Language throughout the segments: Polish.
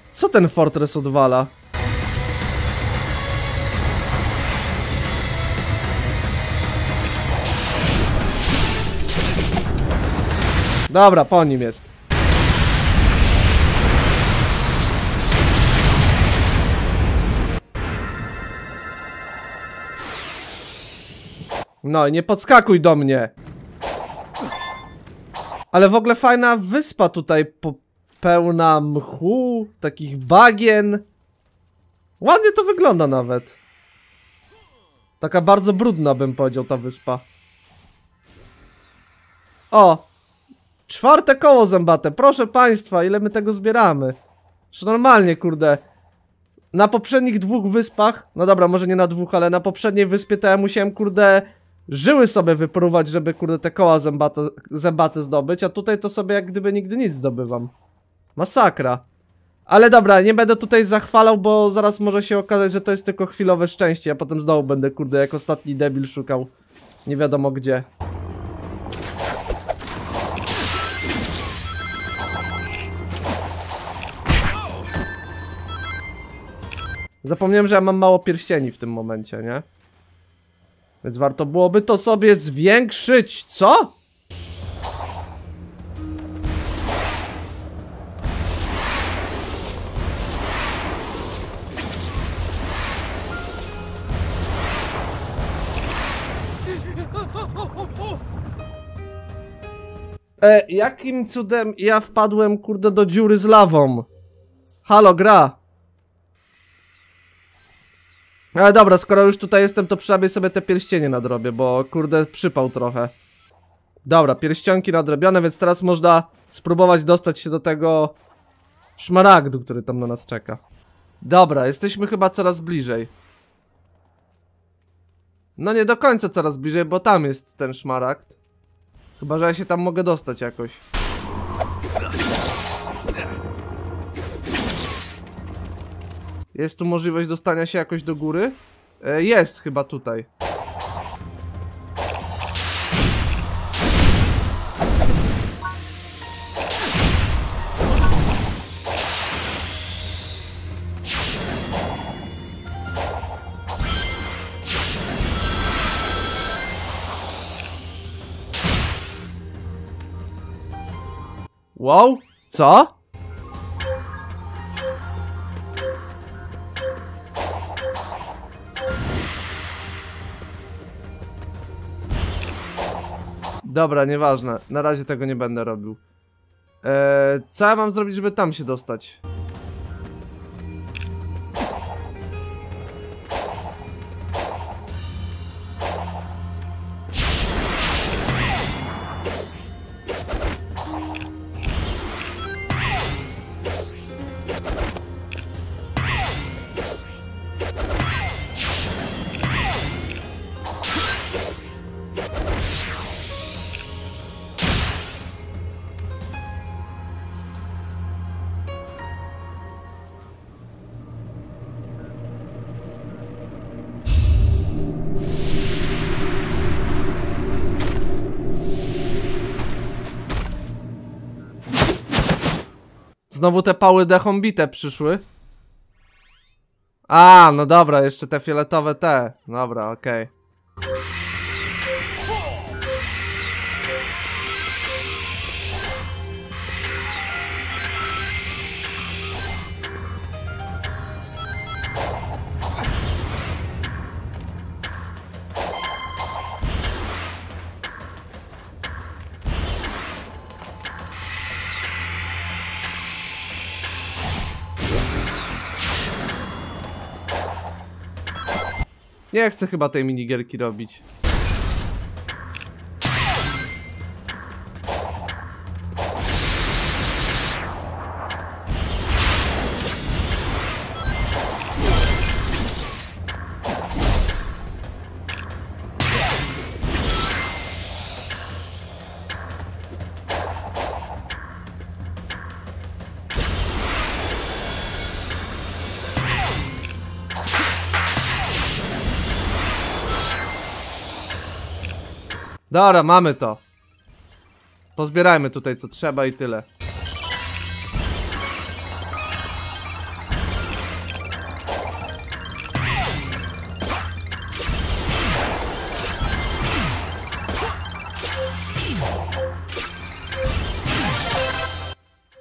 Co ten fortress odwala? Dobra, po nim jest. No i nie podskakuj do mnie. Ale w ogóle fajna wyspa tutaj, pełna mchu, takich bagien. Ładnie to wygląda nawet. Taka bardzo brudna, bym powiedział, ta wyspa. O! 4. koło zębate, proszę państwa, ile my tego zbieramy. Że normalnie, kurde. Na poprzednich 2 wyspach, no dobra, może nie na 2, ale na poprzedniej wyspie to ja musiałem, kurde, żyły sobie wypruwać, żeby, kurde, te koła zębate zdobyć, a tutaj to sobie jak gdyby nigdy nic zdobywam. Masakra. Ale dobra, nie będę tutaj zachwalał, bo zaraz może się okazać, że to jest tylko chwilowe szczęście, a potem znowu będę, kurde, jak ostatni debil szukał nie wiadomo gdzie. Zapomniałem, że ja mam mało pierścieni w tym momencie, nie? Więc warto byłoby to sobie zwiększyć. Co? Jakim cudem ja wpadłem, kurde, do dziury z lawą? Halo, gra. Ale dobra, skoro już tutaj jestem, to przynajmniej sobie te pierścienie nadrobię, bo kurde przypał trochę. Dobra, pierścionki nadrobione, więc teraz można spróbować dostać się do tego szmaragdu, który tam na nas czeka. Dobra, jesteśmy chyba coraz bliżej. No nie do końca coraz bliżej, bo tam jest ten szmaragd. Chyba że ja się tam mogę dostać jakoś. Jest tu możliwość dostania się jakoś do góry? Jest chyba tutaj. Wow, co? Dobra, nieważne. Na razie tego nie będę robił. Co ja mam zrobić, żeby tam się dostać? Znowu te pały dechą bite przyszły. A, no dobra, jeszcze te fioletowe te. Dobra, okej. Nie chcę chyba tej minigierki robić. Dobra, mamy to. Pozbierajmy tutaj co trzeba i tyle.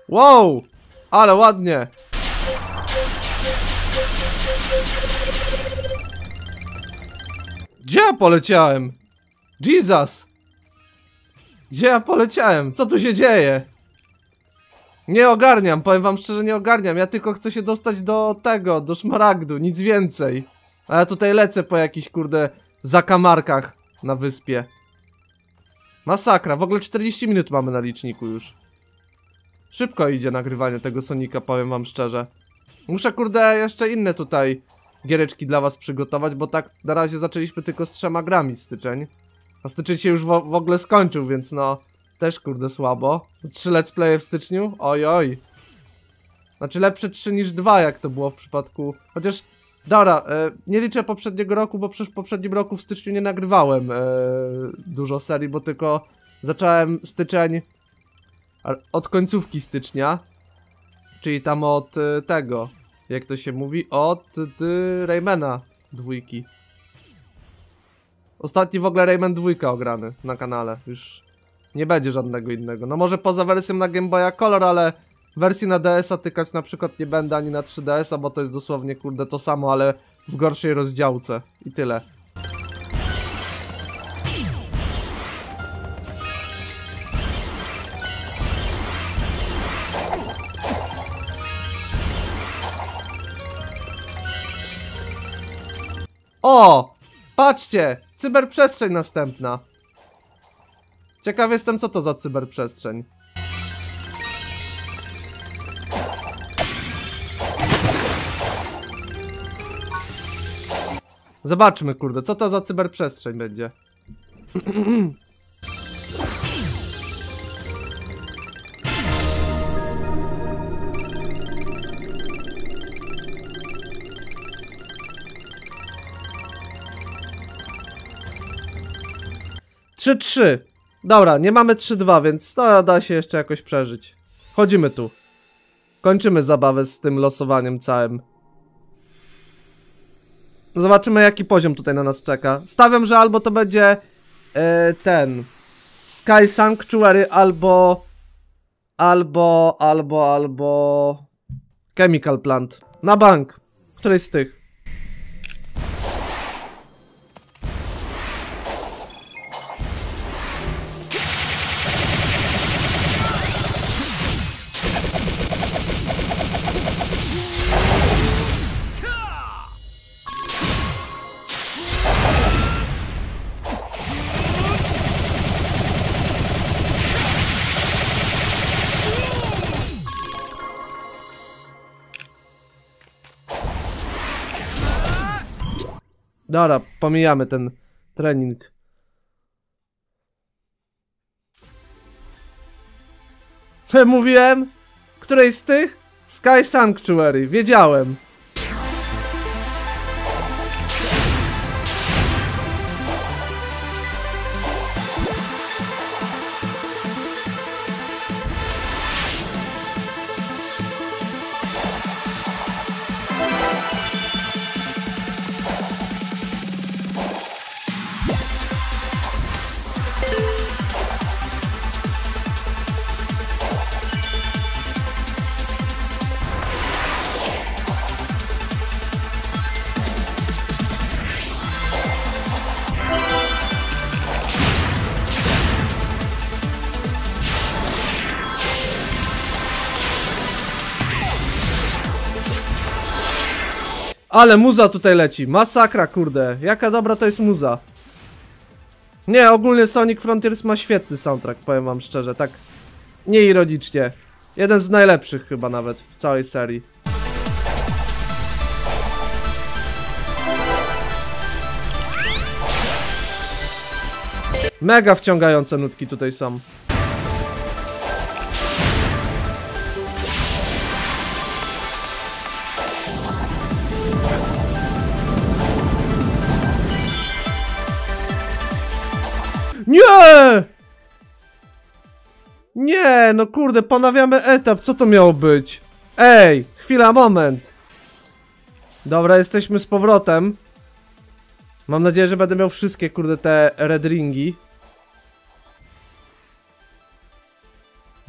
Wow! Ale ładnie! Gdzie ja poleciałem? Jesus! Gdzie ja poleciałem? Co tu się dzieje? Nie ogarniam, powiem wam szczerze, nie ogarniam. Ja tylko chcę się dostać do tego, do szmaragdu, nic więcej. A ja tutaj lecę po jakichś, kurde, zakamarkach na wyspie. Masakra, w ogóle 40 minut mamy na liczniku już. Szybko idzie nagrywanie tego Sonika, powiem wam szczerze. Muszę, kurde, jeszcze inne tutaj giereczki dla was przygotować, bo tak na razie zaczęliśmy tylko z 3 grami styczeń. A styczeń się już w ogóle skończył, więc no, też, kurde, słabo. 3 let's playe w styczniu? Oj, oj. Znaczy lepsze 3 niż 2, jak to było w przypadku... Chociaż, dobra, nie liczę poprzedniego roku, bo przecież w poprzednim roku w styczniu nie nagrywałem dużo serii, bo tylko zacząłem styczeń od końcówki stycznia. Czyli tam od tego, jak to się mówi, od Raymana 2. Ostatni w ogóle Rayman 2 ograny na kanale, już nie będzie żadnego innego. No może poza wersją na Game Boya Color, ale wersji na DS-a tykać na przykład nie będę, ani na 3DS-a, bo to jest dosłownie, kurde, to samo, ale w gorszej rozdziałce i tyle. O! Patrzcie! Cyberprzestrzeń następna. Ciekaw jestem, co to za cyberprzestrzeń. Zobaczmy, kurde, co to za cyberprzestrzeń będzie. Trzy. Dobra, nie mamy 3-2, więc to da się jeszcze jakoś przeżyć. Wchodzimy tu. Kończymy zabawę z tym losowaniem całym. Zobaczymy, jaki poziom tutaj na nas czeka. Stawiam, że albo to będzie ten Sky Sanctuary, albo Chemical Plant. Na bank. Któryś z tych. Dobra, pomijamy ten trening. Mówiłem? Której z tych? Sky Sanctuary, wiedziałem. Ale muza tutaj leci, masakra, kurde. Jaka dobra to jest muza. Nie, ogólnie Sonic Frontiers ma świetny soundtrack, powiem wam szczerze, tak nieironicznie. Jeden z najlepszych chyba nawet w całej serii. Mega wciągające nutki tutaj są. Nie! Nie, no kurde, ponawiamy etap, co to miało być? Ej, chwila, moment. Dobra, jesteśmy z powrotem. Mam nadzieję, że będę miał wszystkie, kurde, te red ringi.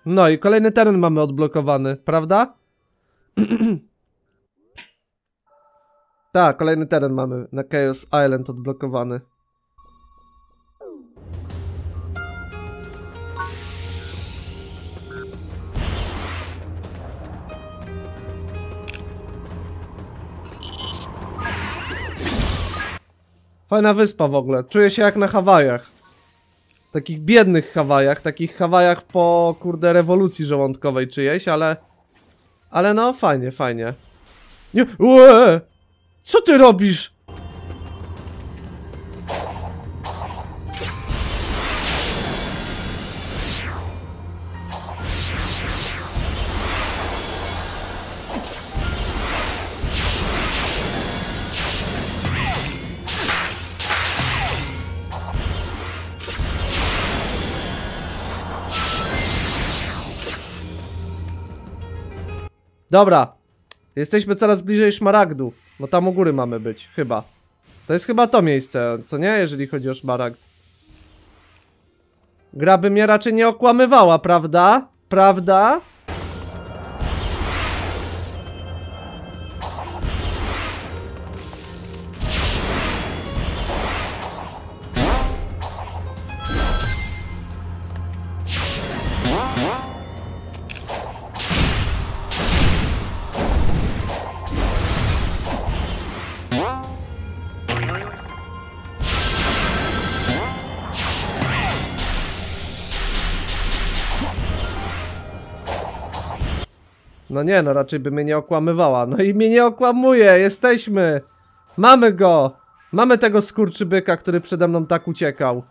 No i kolejny teren mamy odblokowany, prawda? Tak, kolejny teren mamy na Chaos Island odblokowany. Fajna wyspa w ogóle. Czuję się jak na Hawajach. Takich biednych Hawajach. Takich Hawajach po, kurde, rewolucji żołądkowej czyjejś, ale... Ale no, fajnie, fajnie. Nie... Ue! Co ty robisz? Dobra. Jesteśmy coraz bliżej Szmaragdu. Bo tam u góry mamy być, chyba. To jest chyba to miejsce, co nie? Jeżeli chodzi o Szmaragd. Gra by mnie raczej nie okłamywała, prawda? Prawda? No nie, no raczej by mnie nie okłamywała. No i mnie nie okłamuje, jesteśmy! Mamy go! Mamy tego skurczybyka, który przede mną tak uciekał.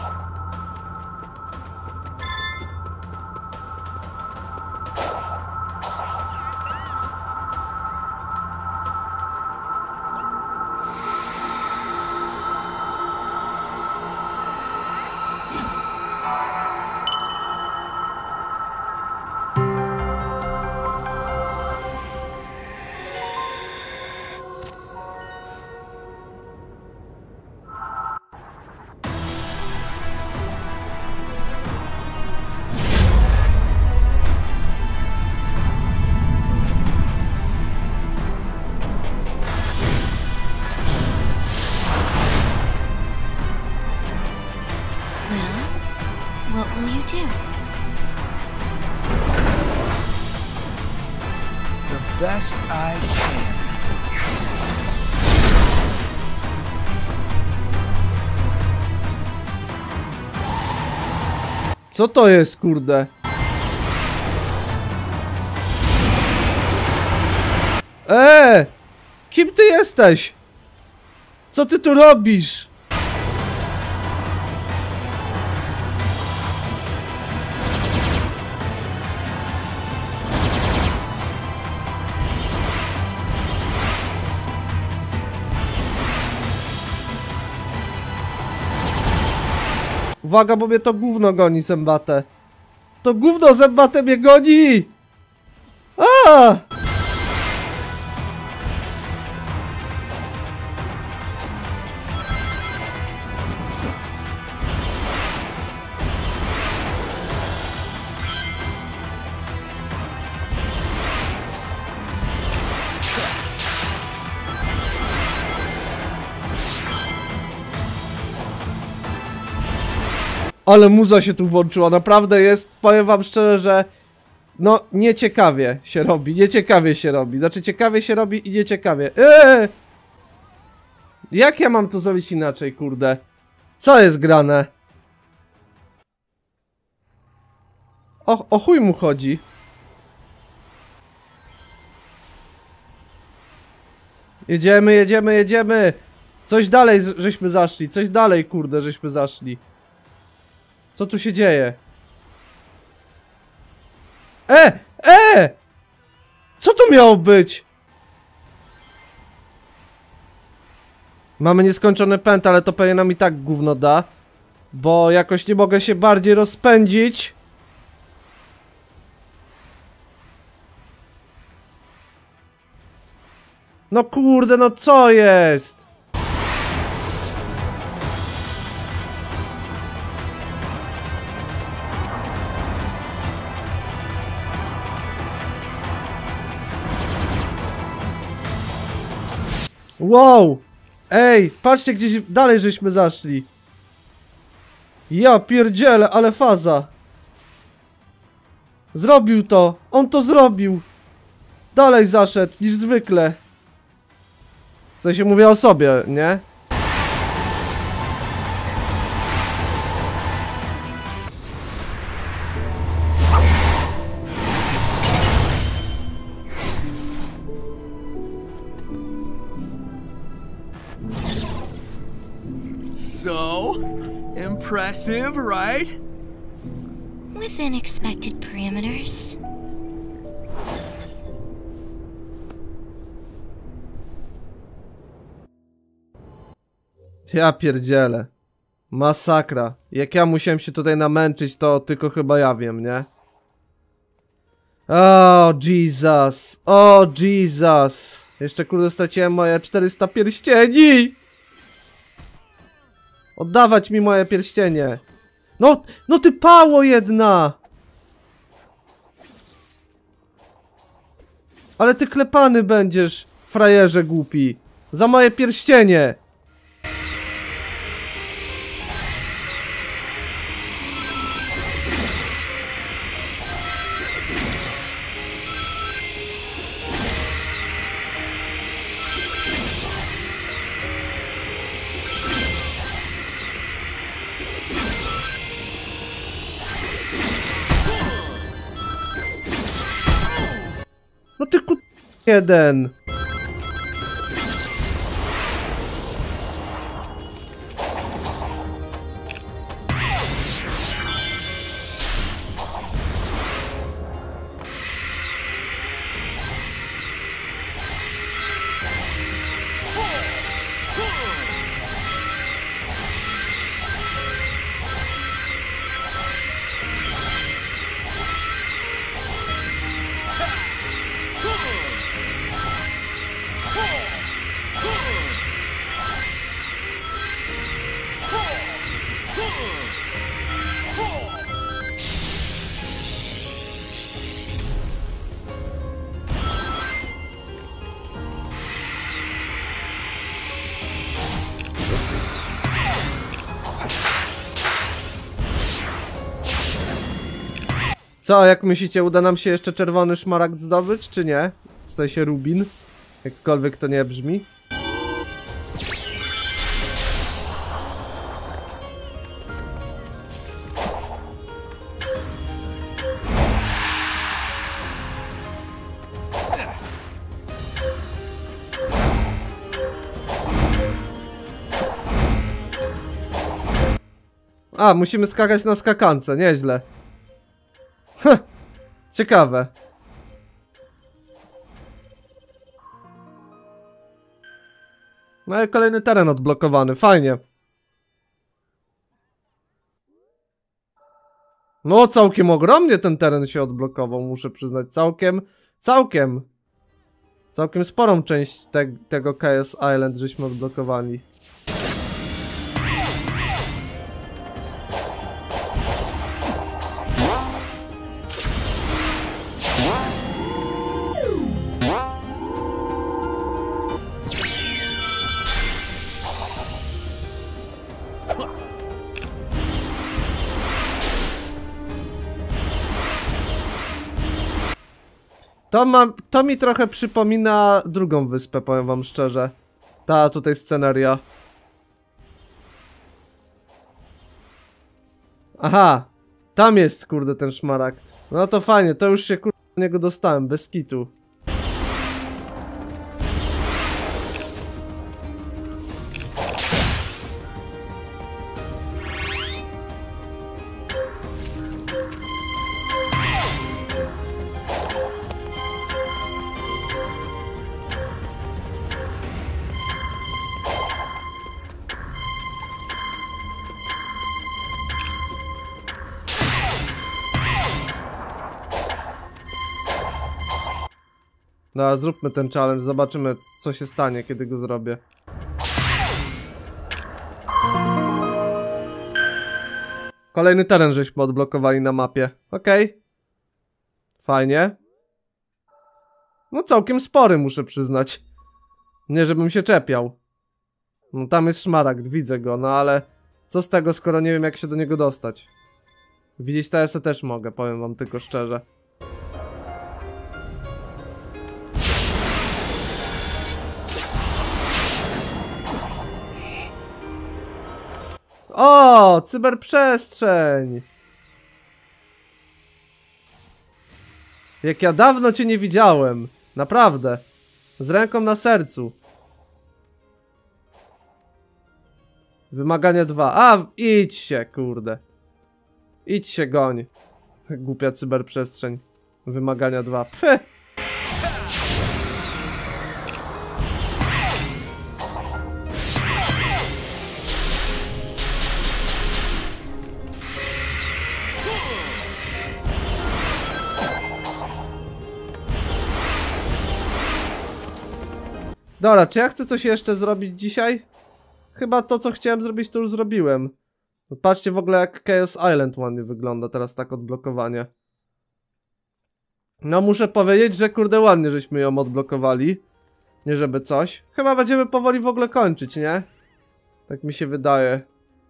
What will you do? The best I can. Co to jest, kurde? Kim ty jesteś? Co ty tu robisz? Uwaga, bo mnie to gówno goni, zębate. To gówno zębate mnie goni! A! Ale muza się tu włączyła, naprawdę jest, powiem wam szczerze, że no nieciekawie się robi, nieciekawie się robi, znaczy ciekawie się robi i nieciekawie. Jak ja mam to zrobić inaczej, kurde? Co jest grane? O chuj mu chodzi. Jedziemy, jedziemy, jedziemy! Coś dalej żeśmy zaszli, coś dalej, kurde, żeśmy zaszli. Co tu się dzieje? Co to miało być? Mamy nieskończony pęd, ale to pewnie nam i tak gówno da. Bo jakoś nie mogę się bardziej rozpędzić. No kurde, no co jest? Wow! Ej, patrzcie, gdzieś dalej żeśmy zaszli. Ja pierdzielę, ale faza. Zrobił to! On to zrobił! Dalej zaszedł niż zwykle. W sensie mówię o sobie, nie? So impressive, right? Within expected parameters. Ja pierdzielę. Masakra. Jak ja musiałem się tutaj namęczyć, to tylko chyba ja wiem, nie? O, Jesus. O, Jesus. Jeszcze kurde straciłem moje 400 pierścieni. Oddawać mi moje pierścienie. No, no ty pało jedna. Ale ty klepany będziesz, frajerze głupi. Za moje pierścienie. No ty jeden. Co, jak myślicie, uda nam się jeszcze czerwony szmaragd zdobyć, czy nie? W sensie rubin. Jakkolwiek to nie brzmi. A, musimy skakać na skakance, nieźle. Ciekawe. No ale kolejny teren odblokowany, fajnie. No całkiem ogromnie ten teren się odblokował, muszę przyznać. Całkiem sporą część tego Chaos Island żeśmy odblokowali. To mi trochę przypomina drugą wyspę, powiem wam szczerze. Ta tutaj sceneria. Aha, tam jest kurde ten szmaragd. No to fajnie, to już się kurde do niego dostałem, bez kitu. No, zróbmy ten challenge, zobaczymy co się stanie, kiedy go zrobię. Kolejny teren żeśmy odblokowali na mapie. Okej. Fajnie. No całkiem spory, muszę przyznać. Nie, żebym się czepiał. No tam jest szmaragd, widzę go, no ale... Co z tego, skoro nie wiem, jak się do niego dostać? Widzieć TS-y też mogę, powiem wam tylko szczerze. O, cyberprzestrzeń! Jak ja dawno cię nie widziałem. Naprawdę. Z ręką na sercu. Wymagania 2. A, idź się, kurde. Idź się, goń. Głupia cyberprzestrzeń. Wymagania 2. Pfy! Dobra, czy ja chcę coś jeszcze zrobić dzisiaj? Chyba to, co chciałem zrobić, to już zrobiłem. Patrzcie w ogóle, jak Chaos Island ładnie wygląda teraz tak odblokowanie. No muszę powiedzieć, że kurde ładnie żeśmy ją odblokowali. Nie żeby coś. Chyba będziemy powoli w ogóle kończyć, nie? Tak mi się wydaje.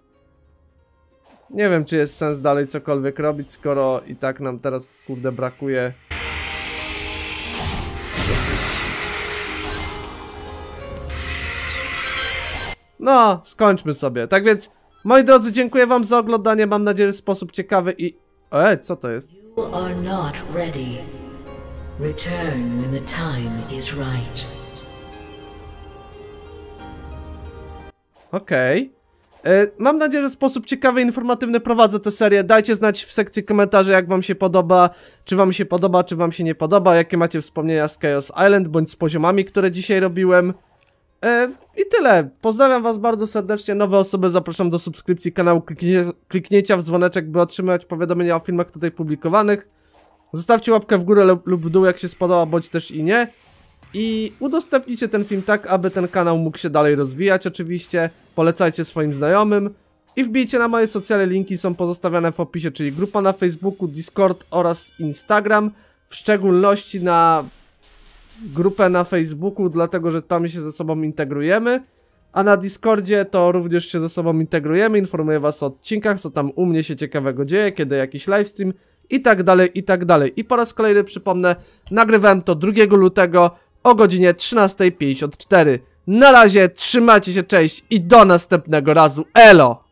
Nie wiem, czy jest sens dalej cokolwiek robić, skoro i tak nam teraz kurde brakuje. No, skończmy sobie. Tak więc, moi drodzy, dziękuję wam za oglądanie. Mam nadzieję, że w sposób ciekawy i... co to jest? You are not ready. Return when the time is right. Okej. Mam nadzieję, że w sposób ciekawy i informatywny prowadzę tę serię. Dajcie znać w sekcji komentarzy, jak wam się podoba. Czy wam się podoba, czy wam się nie podoba. Jakie macie wspomnienia z Chaos Island, bądź z poziomami, które dzisiaj robiłem. I tyle. Pozdrawiam was bardzo serdecznie. Nowe osoby zapraszam do subskrypcji kanału, kliknięcia w dzwoneczek, by otrzymywać powiadomienia o filmach tutaj publikowanych. Zostawcie łapkę w górę lub w dół, jak się spodoba, bądź też i nie. I udostępnijcie ten film tak, aby ten kanał mógł się dalej rozwijać oczywiście. Polecajcie swoim znajomym. I wbijcie na moje socjale, linki są pozostawione w opisie, czyli grupa na Facebooku, Discord oraz Instagram. W szczególności na grupę na Facebooku, dlatego że tam się ze sobą integrujemy. A na Discordzie to również się ze sobą integrujemy. Informuję was o odcinkach, co tam u mnie się ciekawego dzieje, kiedy jakiś livestream i tak dalej, i tak dalej. I po raz kolejny przypomnę, nagrywałem to 2 lutego o godzinie 13:54. Na razie, trzymajcie się, cześć i do następnego razu, elo!